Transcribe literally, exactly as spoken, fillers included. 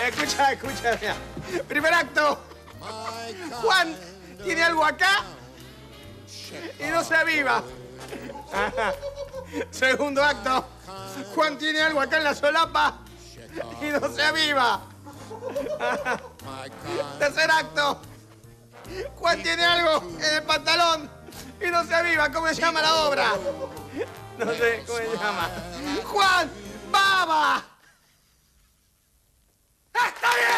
Escucha, escucha. Mira. Primer acto. Juan tiene algo acá y no se aviva. Segundo acto. Juan tiene algo acá en la solapa y no se aviva. Tercer acto. Juan tiene algo en el pantalón y no se aviva. ¿Cómo se llama la obra? No sé cómo se llama. ¡Juan Baba! ¡Está bien!